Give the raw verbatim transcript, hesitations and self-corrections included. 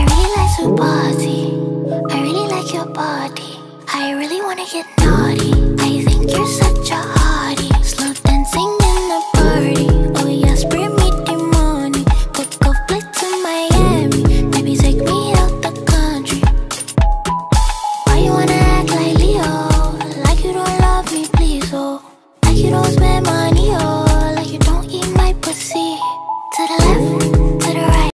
really like to party. I really like your body. I really wanna get naughty. I think you're such a hottie. Slow dancing in the party. Oh yes, bring me the money. Book a flight to Miami. Maybe take me out the country. Why you wanna act like Leo? Like you don't love me, please, oh. Like you don't spend money, oh.